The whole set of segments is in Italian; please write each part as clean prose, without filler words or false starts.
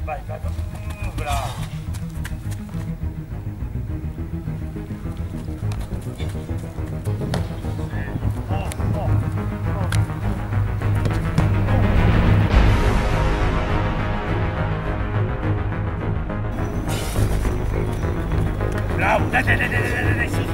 Vai, bravo. Bravo, dai, su.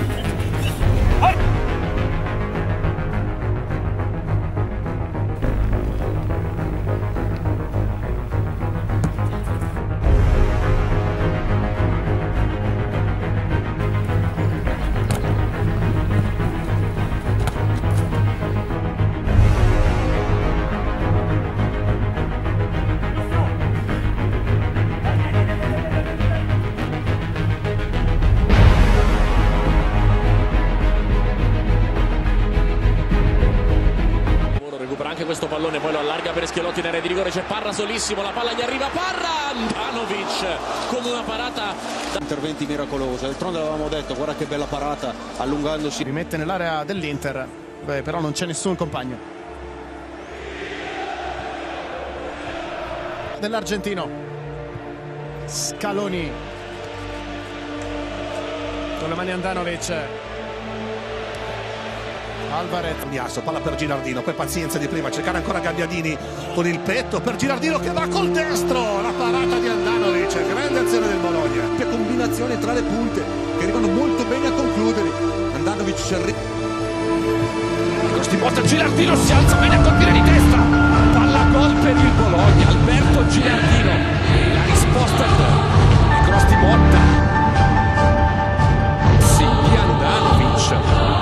Anche questo pallone poi lo allarga per Schielotti in area di rigore, c'è Parra solissimo, la palla gli arriva, Parra, Andanovic con una parata interventi miracolosi, d'altronde l'avevamo detto, guarda che bella parata allungandosi, rimette nell'area dell'Inter, però non c'è nessun compagno dell'argentino. Scaloni con le mani Andanovic, Alvarez, Miasso, palla per Gilardino, poi pazienza di prima, cercare ancora Gabbiadini con il petto per Gilardino che va col destro, la parata di Andanovic, grande azione del Bologna. che combinazione tra le punte che arrivano molto bene a concludere. Andanovic ci arriva, Costi porta Gilardino, si alza bene a colpire di testa, palla gol per il Bologna, Alberto Gilardino, la risposta di Costi Motta, sì, Andanovic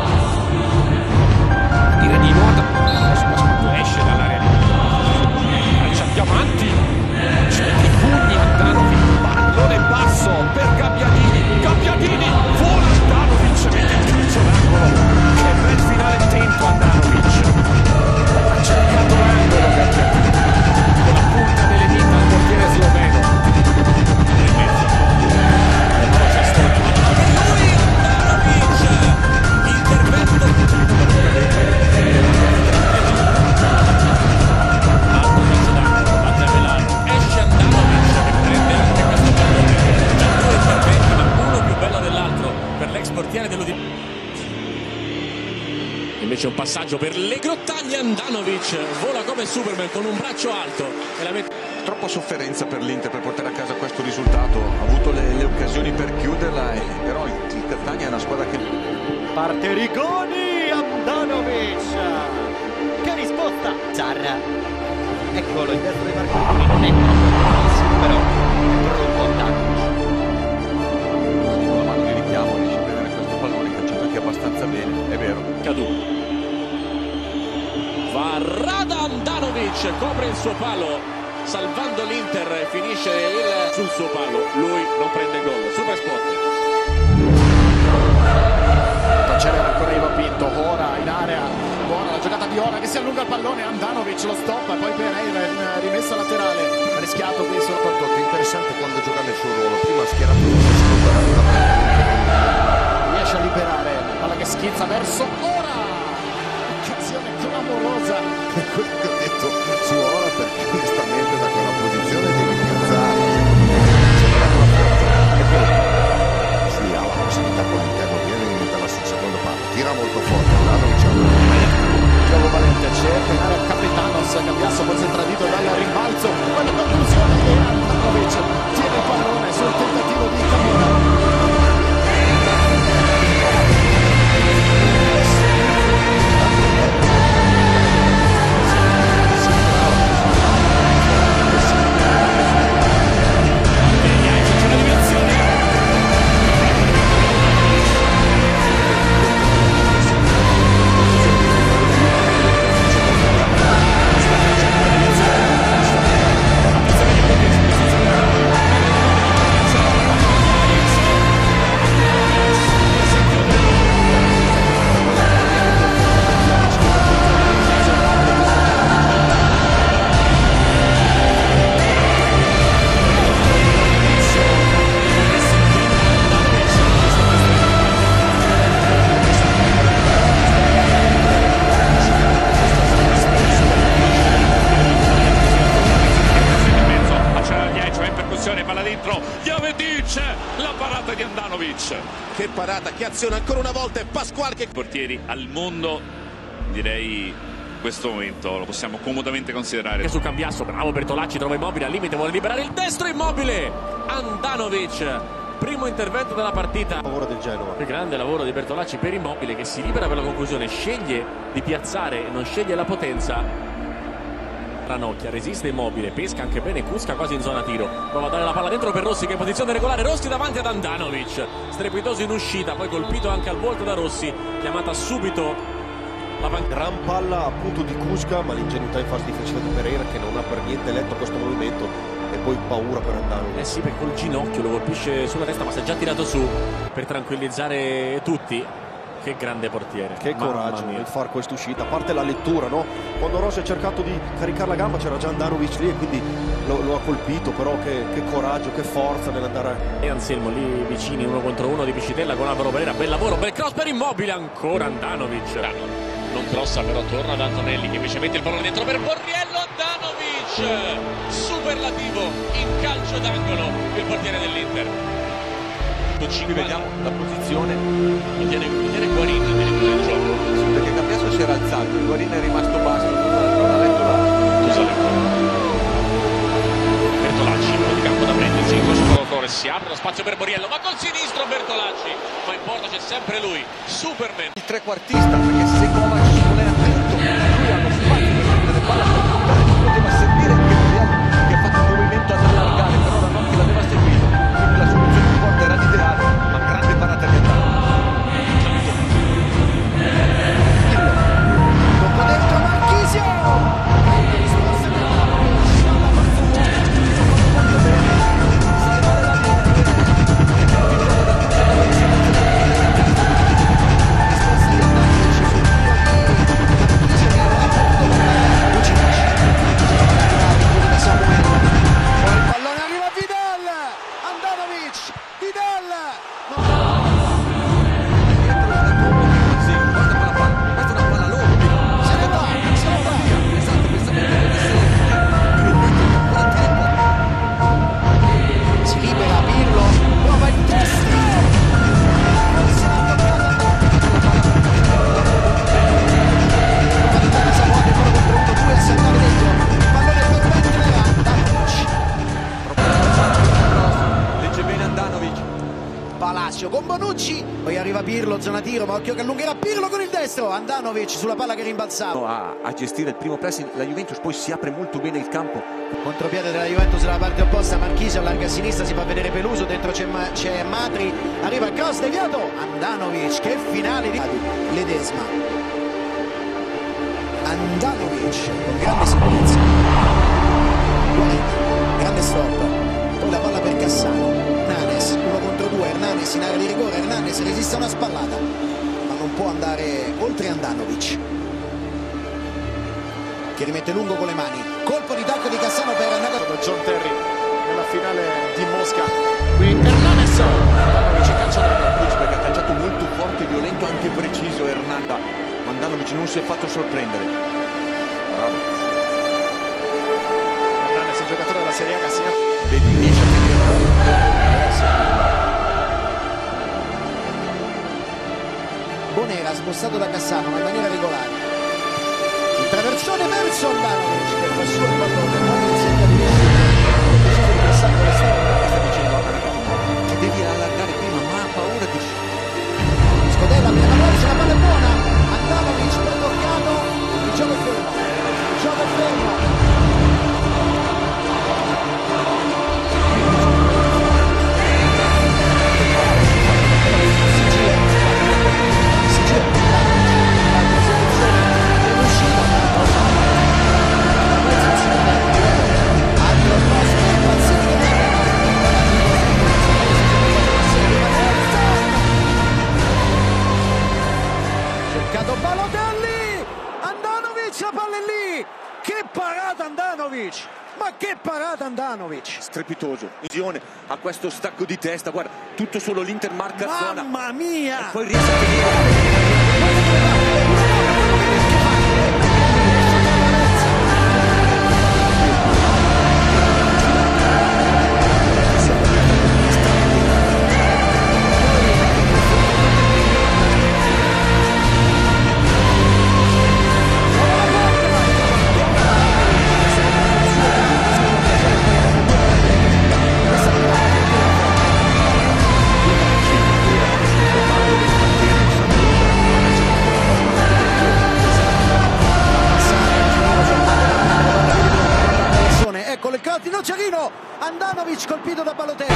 dire di nuovo, esce dall'area di calcia Diamanti, c'è i pugni Andanovic, pallone basso per Gabbiadini, vola Andanovic, mette il calcio d'angolo, che bel finale attento Andanovic, ha cercato l'angolo Gabbiadini, con la punta delle dita al portiere sloveno, nel mezzo, invece un passaggio per le grottaglie, Andanovic vola come Superman con un braccio alto e la mette. Troppa sofferenza per l'Inter per portare a casa questo risultato, ha avuto le occasioni per chiuderla, però il Catania è una squadra che parte Rigoni, Andanovic, che risposta, Zarra, eccolo il destro di Marconi, non è bravissimo però è pronto Andanovic, con la mano di richiamo riesce a prendere questo pallone, calciato anche abbastanza bene, è vero. Cadu va Rada, Andanovic copre il suo palo salvando l'Inter, finisce sul suo palo, lui non prende gol. Super spot, accelera ancora Ivo Pinto, ora in area, buona la giocata di Ora che si allunga il pallone, Andanovic lo stoppa, poi Pereira in rimessa laterale, rischiato qui sul È interessante quando gioca nel suo ruolo, prima schierato riesce a liberare, palla che schizza verso Ora, occasione clamorosa. quello che ho detto su Ora, perché onestamente da quella posizione devi piazzare, sì, ha la possibilità con l'interno viene in metà sul secondo palo, tira molto forte, Gioco Valente cerca in area Capitanos, Gabbiasso forse tradito dal rimbalzo, poi la conclusione e Andanovic tiene il pallone sul tentativo di Capitano. palla dentro, Jovetic, la parata di Andanovic. Che parata, che azione ancora una volta, è Pasquale che... Portieri al mondo, direi in questo momento lo possiamo comodamente considerare. Su Cambiasso, bravo Bertolacci, trova Immobile al limite, vuole liberare il destro, Immobile, Andanovic, primo intervento della partita. Lavoro del Genova. Il grande lavoro di Bertolacci per Immobile che si libera per la conclusione, sceglie di piazzare e non sceglie la potenza. Ranocchia, resiste Immobile, pesca anche bene Kuska quasi in zona tiro, prova a dare la palla dentro per Rossi che è in posizione regolare, Rossi davanti ad Andanovic, strepitoso in uscita, poi colpito anche al volto da Rossi, chiamata subito la gran palla appunto di Kuska, ma l'ingenuità in fase difensiva di Pereira che non ha per niente letto questo movimento e poi paura per Andanovic. Eh sì, perché col ginocchio lo colpisce sulla testa, ma si è già tirato su per tranquillizzare tutti. Che grande portiere, che coraggio nel far questa uscita, a parte la lettura, no? Quando Rossi ha cercato di caricare la gamba c'era già Andanovic lì e quindi lo ha colpito, però che coraggio, che forza nell'andare. E Anselmo lì vicini, uno contro uno di Piscitella con Alvaro Pereira, bel lavoro, bel cross per Immobile, ancora Andanovic. Non crossa però, torna ad Antonelli che invece mette il pallone dentro per Borriello, Andanovic, superlativo in calcio d'angolo il portiere dell'Inter. Qui vediamo la posizione, lo tiene Guarin addirittura il gioco. sì, perché Cambiasso si era alzato, Guarin è rimasto basso, non ha letto là. Bertolacci, un po' di campo da prendersi in corso Torres, si apre lo spazio per Borriello, ma col sinistro Bertolacci, ma in porta c'è sempre lui, Superman. Il trequartista, perché se Kovac non è attento, lui ha lo spazio per prendere palla per puntare, poteva servire anche Borriello che ha fatto un movimento ad allargare, però la Ranocchia l'aveva seguito, quindi la soluzione di porta era l'ideale, ma grande parata di Andanovic. Dopo dentro Marchisio! con Bonucci, poi arriva Pirlo, zona tiro, ma occhio che allungherà Pirlo con il destro, Andanovic sulla palla che rimbalzava a gestire il primo pressing, la Juventus poi si apre molto bene il campo, contropiede della Juventus dalla parte opposta, Marchisio allarga a sinistra, si fa vedere Peluso, dentro c'è Matri, arriva il cross deviato, Andanovic, che finale di Ledesma, Andanovic con grande sicurezza, grande stop, poi la palla per Cassano, Hernanes 1 contro 2, Hernanes in area di rigore, Hernanes resiste a una spallata ma non può andare oltre Andanovic che rimette lungo con le mani, colpo di tacco di Cassano per John Terry nella finale di Mosca, qui Hernanes, Andanovic in calcio d'angolo, perché ha calciato molto forte, violento, anche preciso Hernanda, ma Andanovic non si è fatto sorprendere. Bravo. Hernanes, il giocatore della Serie A che ha segnato, Vedi, riesce a finire. Bonera spostato da Cassano ma in maniera regolare, il traversone verso Andanovic che fa su il pallone, poi insegna di Che devi allargare prima, ma ha paura di... Scodella per la verso, la palla è buona, Andanovic poi toccato, il gioco è fermo, il gioco è fermo. Balotelli, Andanovic, la palla è lì, che parata Andanovic, ma che parata Andanovic, strepitoso, visione a questo stacco di testa, guarda, tutto solo l'Inter marca zona, mamma mia, e poi riesce a tenere Torino, Andanovic colpito da Balotelli.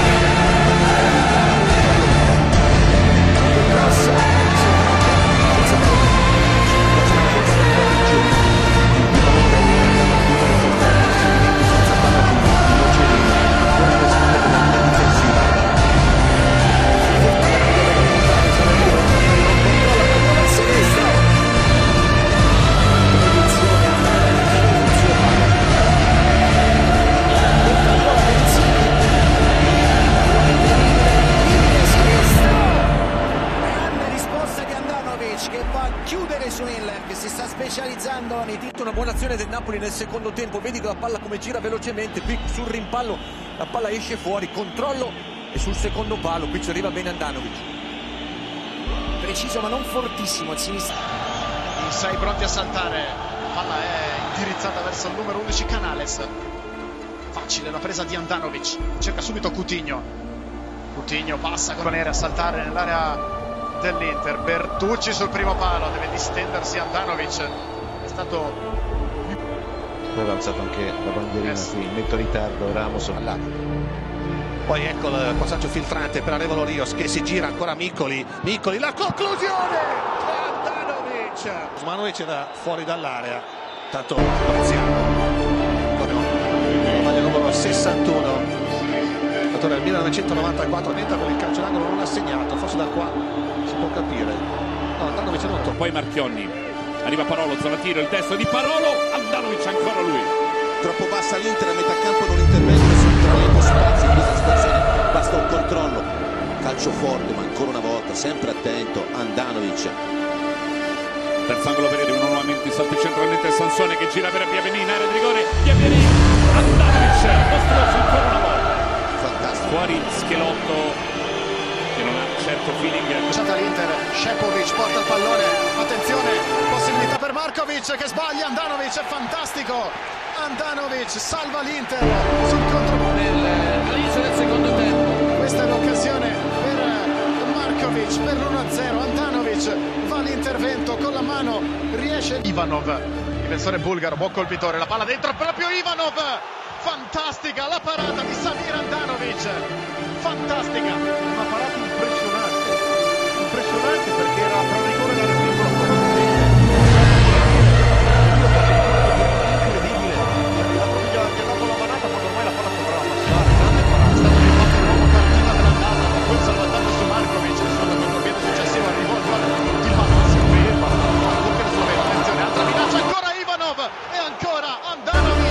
Che va a chiudere su Miller, che si sta specializzando nei titoli. Una buona azione del Napoli nel secondo tempo, vedi che la palla come gira velocemente, qui sul rimpallo la palla esce fuori, controllo e sul secondo palo qui ci arriva bene Andanovic. Preciso ma non fortissimo a sinistra. I 6 pronti a saltare, la palla è indirizzata verso il numero 11 Canales. Facile la presa di Andanovic, cerca subito Coutinho passa con Nere a saltare nell'area dell'Inter. Bertucci sul primo palo, deve distendersi Andanovic, è stato poi è avanzato anche la bandierina qui, netto ritardo Ramos là. Poi ecco il passaggio filtrante per Arevalo Rios che si gira ancora Miccoli, la conclusione di Andanovic. Usmanovic era fuori dall'area, tanto Graziano la maglia numero 61 del 1994, mentre per il calcio d'angolo non ha segnato, forse da qua si può capire. No, Andanovic è rotto. Poi Marchionni, arriva Parolo, zona tiro, il destro di Parolo, Andanovic ancora lui. Troppo bassa l'Inter, a metà campo non intervento sul troppo spazio in questa situazione, basta un controllo. Calcio forte, ma ancora una volta sempre attento Andanovic. Terzo angolo per uno nuovamente, salto centralmente Sansone che gira per Biaveni in area di rigore, Biaveni, Andanovic, mostruoso ancora una volta. Fantastico. Fuori Schelotto che non ha certo feeling. lasciata l'Inter, Šepović porta il pallone, attenzione, possibilità per Markovic che sbaglia, Andanovic è fantastico, Andanovic salva l'Inter sul contro all'inizio del secondo tempo. Questa è l'occasione per Markovic per l'1-0. Andanovic va all'intervento con la mano, riesce Ivanov, difensore bulgaro, buon colpitore, la palla dentro proprio Ivanov. Fantastica la parata di Samir Andanovic, fantastica, una parata impressionante perché era tra il rigore e la recupero incredibile, la proviglia anche dopo la manata quando ormai la palla sembrava passare, grande parata. È stato rifatto l'uomo partita dell'andata, ma poi il salvataggio su Markovic sul contropiede successivo arrivò il gol di Ivanov, si ferma, attenzione, altra minaccia, ancora Ivanov e ancora Andanovic.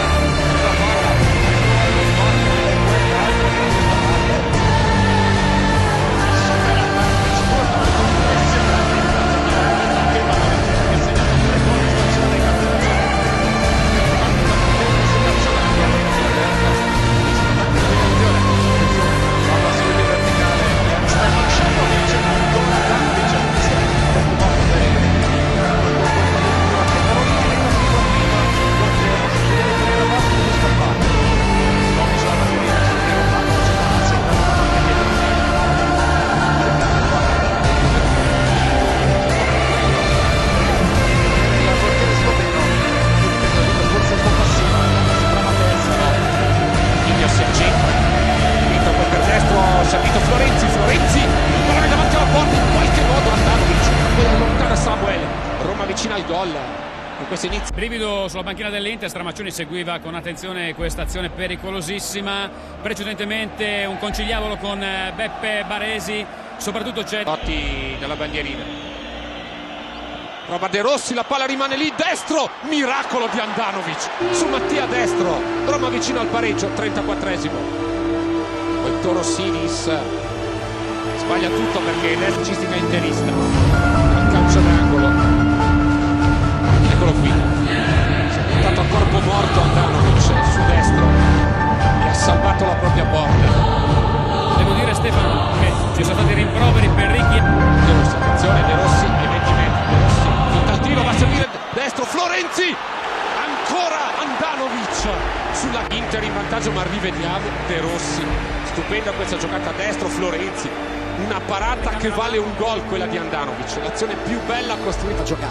Florenzi, palla davanti alla porta, in qualche modo Andanovic poi allontana Samuel, Roma vicina al gol in questo inizio. Brivido sulla panchina dell'Inter, Stramaccioni seguiva con attenzione questa azione pericolosissima, precedentemente un conciliabolo con Beppe Baresi, soprattutto c'è Totti dalla bandierina, prova De Rossi, la palla rimane lì, destro, miracolo di Andanovic su Mattia destro, Roma vicino al pareggio, 34esimo. Poi Torosinis sbaglia tutto perché è cistica interista al calcio d'angolo, eccolo qui, si è buttato a corpo morto Andanovic su destro e ha salvato la propria porta. Devo dire Stefano che ci sono stati rimproveri per Ricchi. De Rossi, attenzione, De Rossi ai 20 metri, De Rossi finta il tiro, va a servire destro, Florenzi, ancora Andanovic sulla Inter in vantaggio, ma rivediamo De Rossi, stupenda questa giocata a destro, Florenzi, una parata che vale un gol quella di Andanovic, l'azione più bella costruita giocata.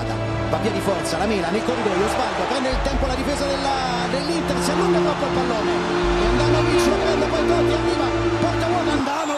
va via di forza, la Mela nel corridoio, Osvaldo prende il tempo la difesa dell'Inter, si allunga troppo il pallone e Andanovic lo prende, poi Totti arriva, porta vuota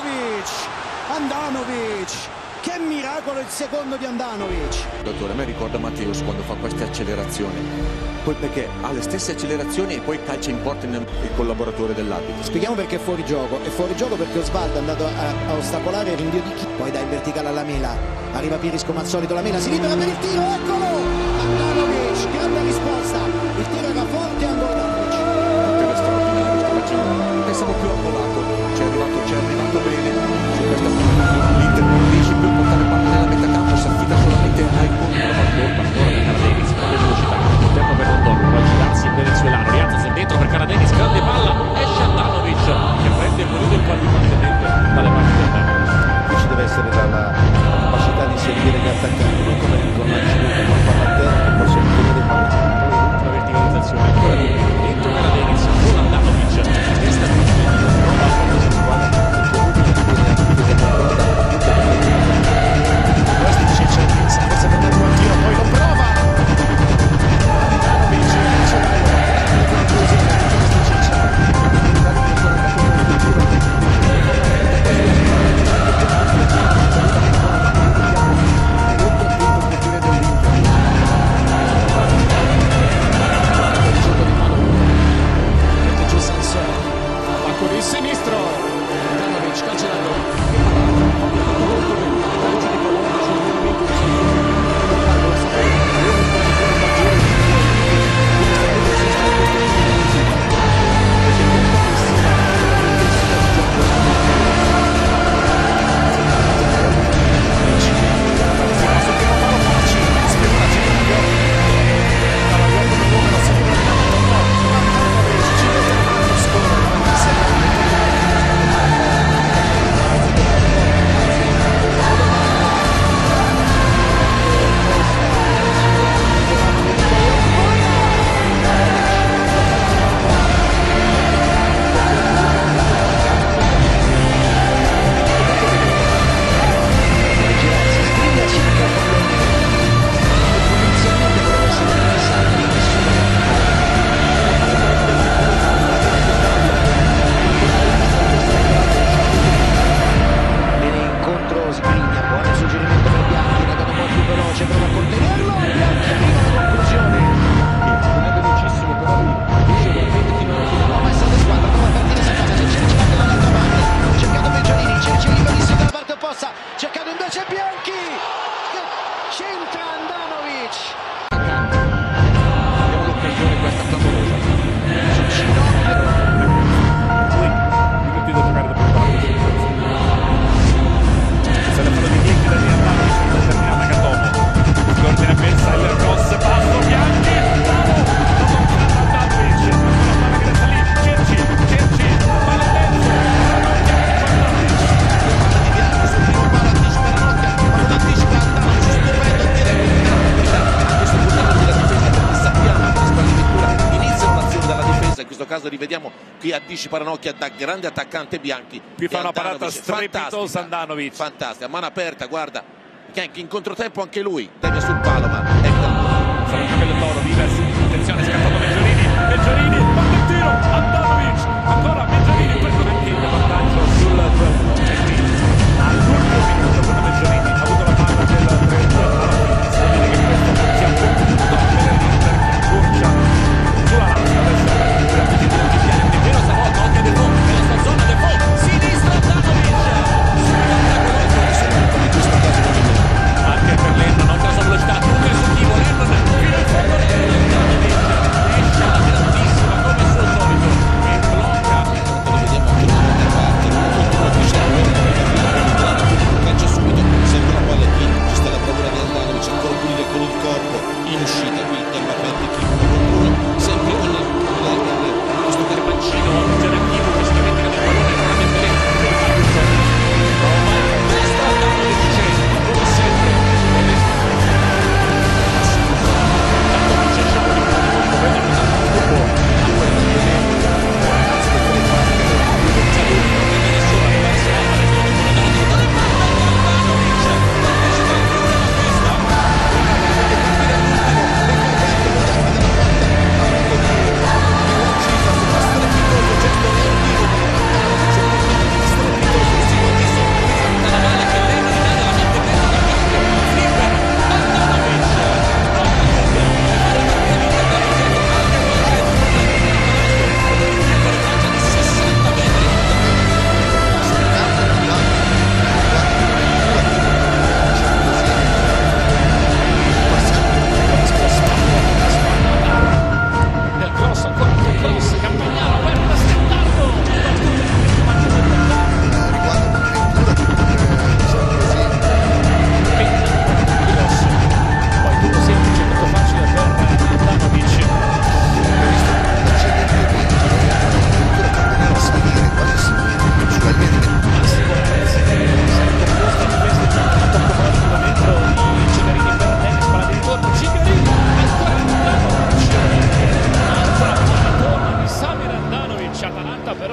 Andanovic, che miracolo il secondo di Andanovic. Dottore, a me ricorda Matteus quando fa queste accelerazioni, poi perché ha le stesse accelerazioni e poi calcia in porta il collaboratore dell'arbitro. Spieghiamo perché è fuori gioco perché Osvaldo è andato a ostacolare il rinvio di chi, poi dà in verticale alla Mela, arriva Piris come al solito, la Mela si libera per il tiro, eccolo Andanovic, grande risposta, il tiro era forte ancora. Era straordinario, stamattina pensavo più ammolato, ci è arrivato bene su questa posizione, l'Inter non riesce più a portare palla nella metà campo, si affida solamente ai punti. Colpa ancora per Caradenis, grande velocità, tempo per Rondon, va a girarsi il venezuelano, rialza dentro per Caradenis, grande palla, esce Andanovic che prende voluto il quadripantenente dalle parti del tempo. Qui ci deve essere la capacità di servire gli attaccanti, non come con la ricevuta con palla a terra che possono tenere palla. La verticalizzazione ancora di dentro Caradenis con Andanovic, testa più Forse per darlo al tiro, poi lo prova Andanovic, con il sinistro Andanovic, cancellato. caso rivediamo qui anticipa Ranocchia da grande attaccante Bianchi, qui fa una parata strepitosa Andanovic, fantastica, mano aperta, guarda Bianchi in controtempo anche lui, devia sul palo ma ecco sarà il capello toro, Vives, attenzione, è scattato Meggiorini, parte il tiro, Andanovic, ancora Meggiorini, questo anche il vantaggio sul all'ultimo minuto per Meggiorini, ha avuto la palla del 3-2 alla fine, si vede che questo sia un po' punto per l'Inter che goccia sulla lascia, adesso nemmeno stavolta, occhio De Fon, nella sua zona De Fon, sinistra Andanovic, anche per Lennon, non c'è solo velocità,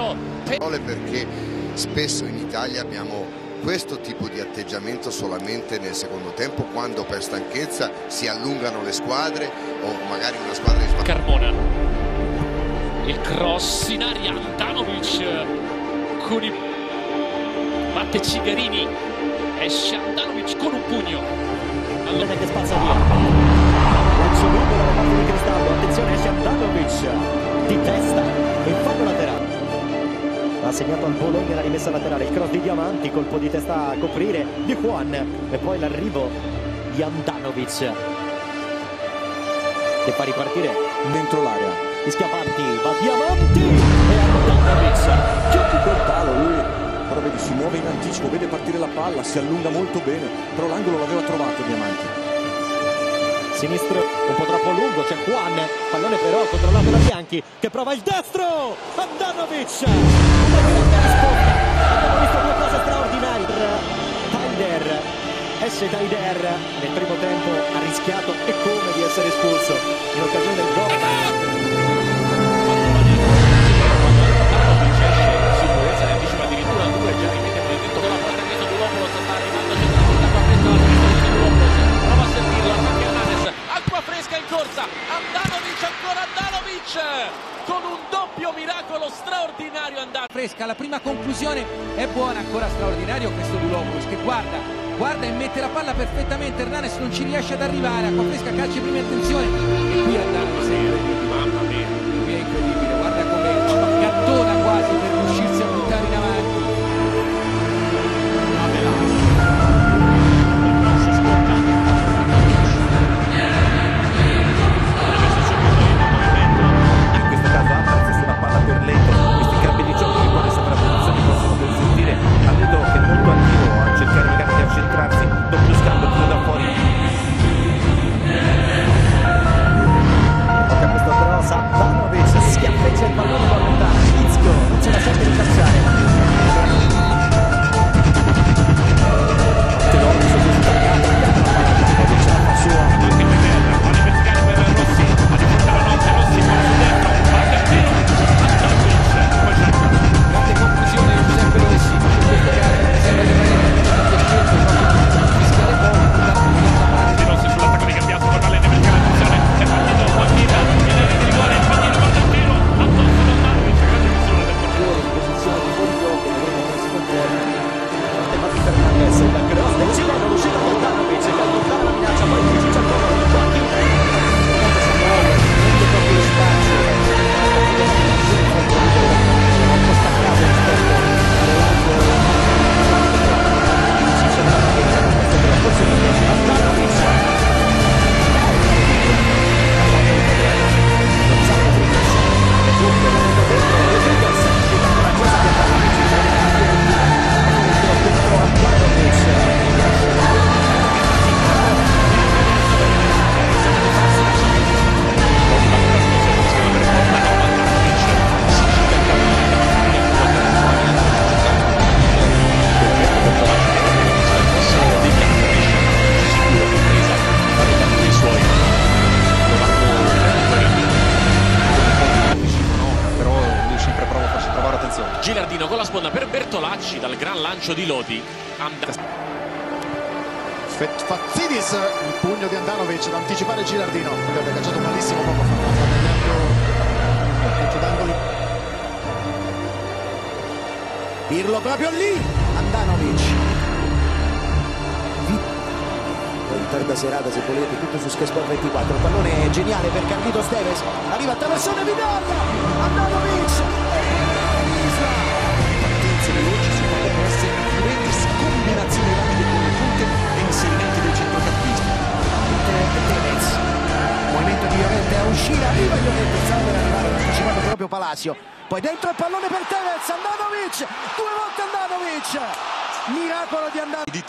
destro. Perché spesso in Italia abbiamo questo tipo di atteggiamento solamente nel secondo tempo, quando per stanchezza si allungano le squadre o magari una squadra di Carmona, il cross in aria, Andanovic con i batte Cigarini, esce Andanovic con un pugno, allora che spazza via lancio lungo dalla parte di Cristaldo, attenzione, esce Andanovic di testa e fallo laterale. Ha segnato al Bologna la rimessa laterale, il cross di Diamanti, colpo di testa a coprire di Juan e poi l'arrivo di Andanovic che fa ripartire dentro l'area. Fischia Parti, va Diamanti e Andanovic. Giochi quel palo, lui però vedi, si muove in anticipo, vede partire la palla, si allunga molto bene, però l'angolo l'aveva trovato Diamanti. Sinistro un po' troppo lungo, c'è Juan, pallone però controllato da Bianchi che prova il destro, Andanovic, una grande risposta, abbiamo visto qualcosa straordinario. Taider, esce Taider, nel primo tempo ha rischiato e come di essere espulso in occasione del gol. Sicurezza ne anticipa addirittura due, già rimette poi dentro con la porta che Zadulopoulos sta arrivando, c'è la porta qua fresca, la sinistra di Zadulopoulos, prova a servirlo, attacca Hernanes, acqua fresca in corsa, Andanovic, ancora Andanovic, con un doppio miracolo straordinario. Fresca, la prima conclusione è buona, ancora straordinario questo Zadulopoulos che guarda e mette la palla perfettamente, Hernanes non ci riesce ad arrivare, acqua fresca, calcia prima attenzione e qui Andanovic, mamma mia, qui è incredibile, guarda come gattona quasi per riuscirsi a buttare in avanti. In questo caso Alvarez una palla per lento, questi campi di gioco che quando sembra posizioni possono consentire a Ledo che è molto attivo a cercare magari di accentrarsi, doppio scambio, tiro da fuori. Tocca questo cross, Andanovic schiaffeggia il pallone da lontano, Izzo non ce la sente di calciare. Teodoro si è staccato, Andanovic ce la fa sua. Palla verticale per Rossi, a di fronte alla notte, Rossi passa dentro, parte il tiro, Grande conclusione di Giuseppe Rossi, in questa gara sembra che Rossi sull'attacco di Cambiaso, con Allende per la attenzione, è partito Pannina, viene di rigore, Pannina guarda il tiro, addosso da Andanovic, grande misura del portiere. In posizione di fuori gioco, vedremo come si comporta. Matti Fernandez, il cross del Cileno, l'uscita di Andanovic che allontana la minaccia, poi Chiuci ancora con Giochi. Samuel, prende proprio lo spazio. Un po' staccato rispetto all'altro. Forse non riesce Andanovic. Gilardino con la sponda per Bertolacci dal gran lancio di Lodi. Fazzidis, il pugno di Andanovic da anticipare Gilardino, avrebbe calciato malissimo poco fa, calcio d'angoli. Pirlo proprio lì, Andanovic. Tarda serata se volete, tutto su Sky Sport 24. Il pallone è geniale per Carlitos Tevez, arriva a traversone Vidal, Andanovic, partenze veloci su palle presse, influenti, combinazioni rapide con le punte e inserimenti del centrocampisti. Tevez, movimento di Llorente a uscire, arriva Llorente, sta per arrivare, ha anticipato proprio Palacio, poi dentro il pallone per Tevez, Andanovic, due volte Andanovic, miracolo di Andanovic. Di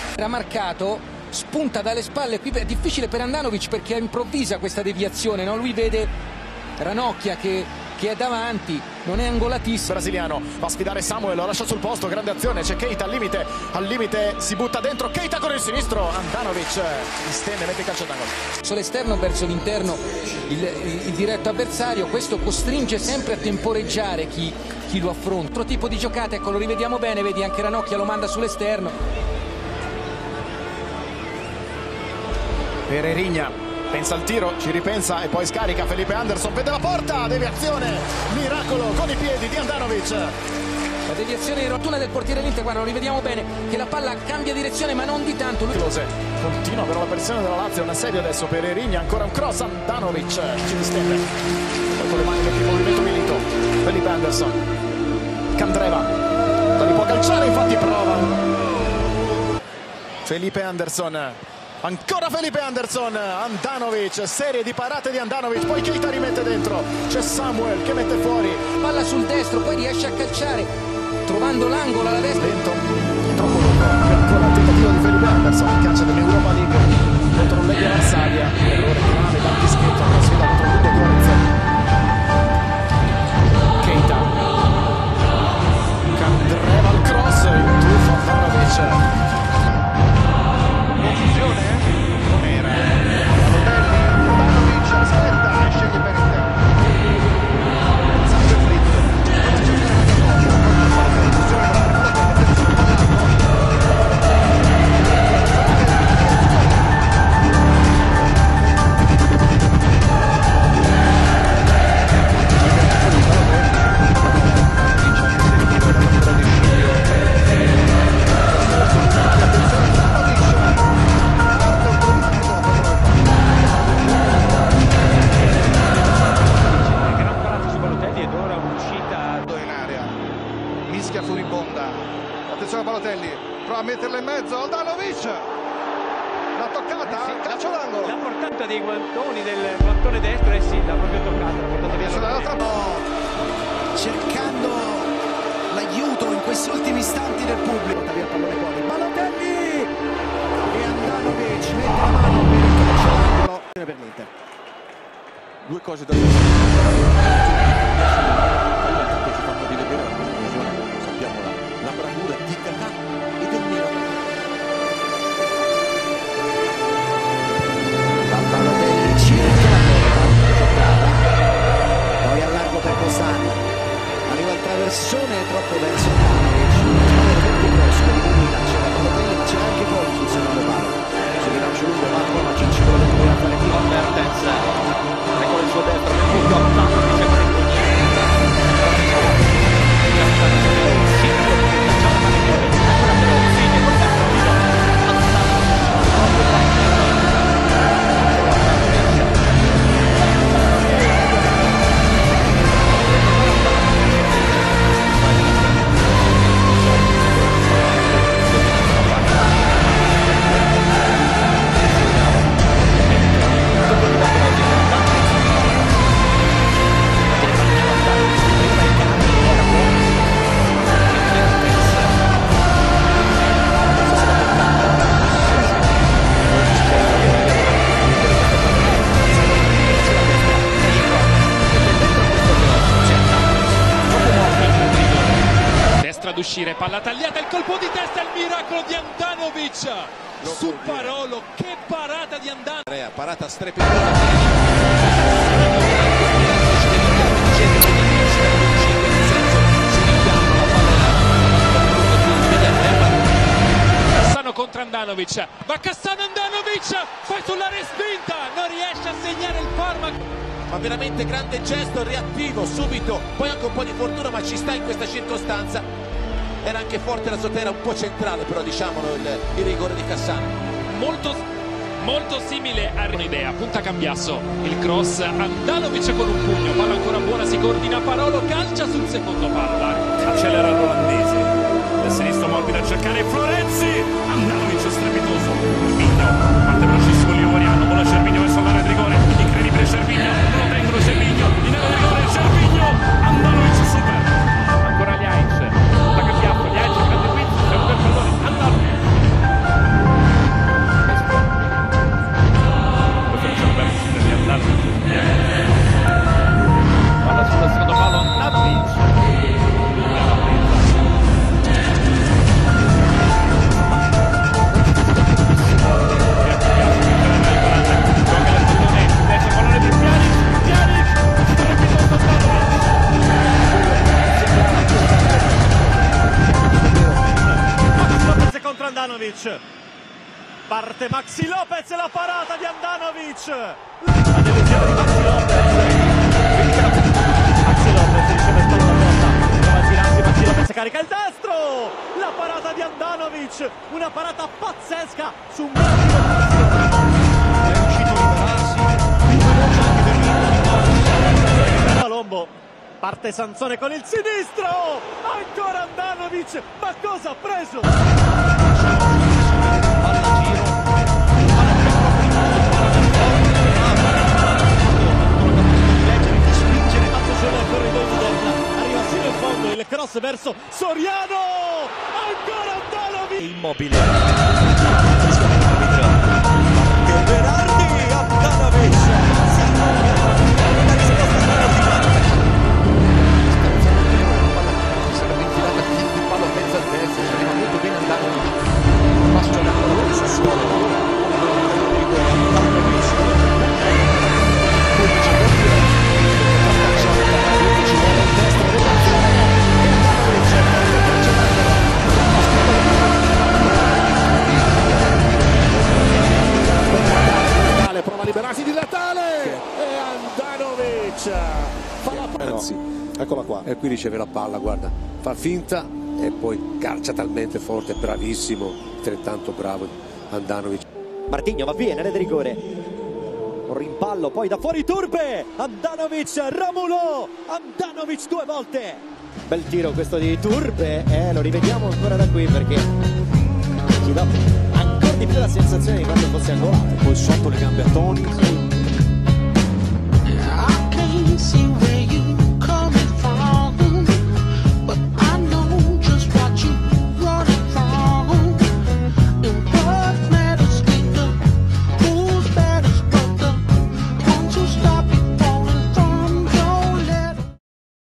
Era marcato, spunta dalle spalle, qui è difficile per Handanovic perché improvvisa questa deviazione, no? Lui vede Ranocchia che è davanti, non è angolatissimo. Brasiliano va a sfidare Samuel, lo lascia sul posto, grande azione, c'è Keita al limite si butta dentro, Keita con il sinistro, Handanovic stende, mette il calcio d'angolo. Sull'esterno verso l'interno il diretto avversario, questo costringe sempre a temporeggiare chi lo affronta. Altro tipo di giocata, ecco, lo rivediamo bene, vedi anche Ranocchia lo manda sull'esterno. Pereira pensa al tiro, ci ripensa e poi scarica. Felipe Anderson, vede la porta, deviazione, miracolo con i piedi di Handanovic. La deviazione rottura del portiere Linte, guarda, lo rivediamo bene che la palla cambia direzione ma non di tanto. Close continua però la pressione della Lazio, un assedio adesso per Pereira, ancora un cross, Handanovic ci distende, poi con le mani metti in movimento Milito, Felipe Anderson, Candreva, li può calciare, infatti prova Felipe Anderson. Ancora Felipe Anderson, Handanovic, serie di parate di Handanovic, poi Keita rimette dentro, c'è Samuel che mette fuori. Palla sul destro, poi riesce a calciare, trovando l'angolo alla destra. Lento, troppo lungo, ancora il tentativo di Felipe Anderson, calcia dell'Europa League contro Legia Varsavia, errore grave dal dischetto, una sfida contro Ludo Gorez. Keita, Candreva al cross, il tuffo Handanovic. Confusione? Non era. Handanovic aspetta e sceglie per interno. Sempre fritto. Mischia furibonda, attenzione a Balotelli, prova a metterla in mezzo, Handanovic, l'ha toccata, calcio d'angolo. La portata dei guantoni del guantone destro, sì, l'ha proprio toccata, l'ha portata via dall'altra cercando l'aiuto in questi ultimi istanti del pubblico. Via il pallone fuori, Balotelli e Handanovic mette la mano per il calcio d'angolo per l'Inter. Due cose da dire. La bravura di Kakà e del Milan. Balotelli circa la porta, poi a largo per Costano, arriva il traversone troppo verso Handanovic, molto grosso per il Milan, c'era Balotelli ma c'era anche Colo sul secondo palo, sul rilancio lungo va a Cicci, quello che doveva fare prima. Mertens, ecco il suo destro, nel punto attacco dice ad uscire, palla tagliata, il colpo di testa, il miracolo di Handanovic su Parolo, che parata di Handanovic, parata strepitosa. Cassano contro Handanovic, va Cassano, Handanovic poi sulla respinta, non riesce a segnare il Parma. Ma veramente grande gesto, reattivo subito, poi anche un po' di fortuna, ma ci sta in questa circostanza. Era anche forte la sotterra, un po' centrale però, diciamolo, il rigore di Cassano. Molto simile a un'idea, punta Cambiasso, il cross, Handanovic con un pugno, palla ancora buona, si coordina Parolo, calcia sul secondo palo, accelera l'olandese, del sinistro morbido a cercare Florenzi, Handanovic strepitoso, Cervinho, parte velocissimo Livoriano, buona Cervinho verso l'area di rigore, incredibile Cervinho, lo tengono Cervinho, in area di rigore Cervinho, Handanovic super, ancora Ljajic, da Cambiasso, Ljajic grande qui, è un bel pallone, Handanovic. Andanovic. Parte Maxi Lopez e la parata di Andanovic. La delusione di Maxi Lopez. Maxi Lopez riceve spalla porta. Prova a girarsi, Maxi Lopez carica il destro. La parata di Andanovic. Una parata pazzesca su un grande è riuscito a liberarsi. Più veloce anche per l'Inter. Palombo. Parte Sansone con il sinistro. Ancora Andanovic. Ma cosa ha preso? Arriva fino in fondo il cross verso Soriano. Ancora Andanovic. Immobile. Berardi, Andanovic. Una risposta straordinaria. Si sarebbe infilata a di palo a mezzo al destro, si arriva molto bene Andanovic. Passo da colore su suolo. Prova a liberarsi di Natale e Andanovic fa la Anzi, eccola qua. E qui riceve la palla, guarda, fa finta e poi calcia talmente forte, bravissimo, altrettanto bravo Andanovic. Martigno va via nelle di rigore. Un rimpallo poi da fuori Turbe. Andanovic, Romulo. Andanovic due volte. Bel tiro questo di Turbe. Lo rivediamo ancora da qui perché ci dà ancora di più la sensazione di quando fosse angolare. Poi sotto le gambe a Toni.